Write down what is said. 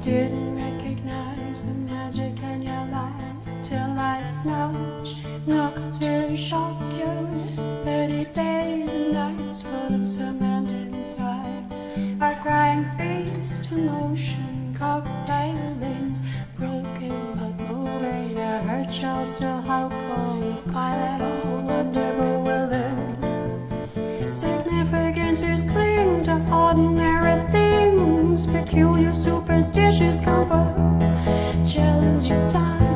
didn't recognize the magic in your life till life's nudge knocked to shock you. 30 days and nights full of cement inside, a crying feast, emotion, cocktailing, broken but moving. A hurt shell still hopeful, you file it all wonder bewildered. Significance cling to ordinary things, peculiar superstitious comforts, challenging time.